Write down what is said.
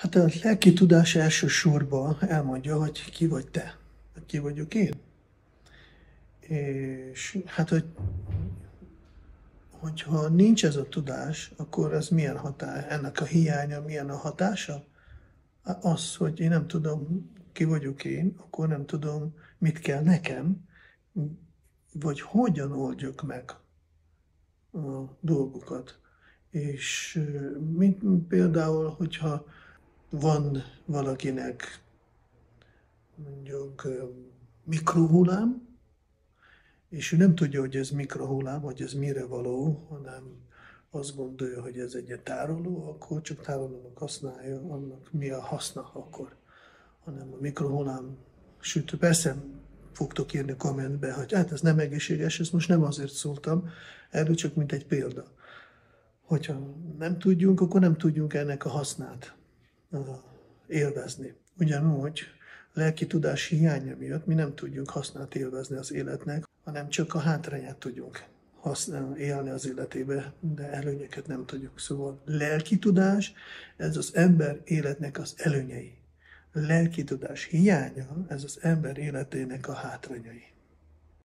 Hát a lelki tudás elsősorban elmondja, hogy ki vagy te, ki vagyok én. És hát, hogyha nincs ez a tudás, akkor ez milyen hatás, ennek a hiánya milyen a hatása? Az, hogy én nem tudom, ki vagyok én, akkor nem tudom, mit kell nekem, vagy hogyan oldjuk meg a dolgokat. És mint például, hogyha van valakinek mondjuk mikrohullám, és ő nem tudja, hogy ez mikrohullám, hogy ez mire való, hanem azt gondolja, hogy ez egy tároló, akkor csak tárolónak használja, annak mi a haszna akkor. Hanem a mikrohullám sütő. Persze fogtok írni kommentbe, hogy hát ez nem egészséges, ezt most nem azért szóltam, erről csak mint egy példa. Hogyha nem tudjunk, akkor nem tudjunk ennek a hasznát élvezni. Ugyanúgy lelki tudás hiánya miatt mi nem tudjunk hasznát élvezni az életnek, hanem csak a hátrányát tudjunk élni az életébe, de előnyeket nem tudjuk. Szóval lelki tudás, ez az ember életnek az előnyei. Lelki tudás hiánya, ez az ember életének a hátrányai.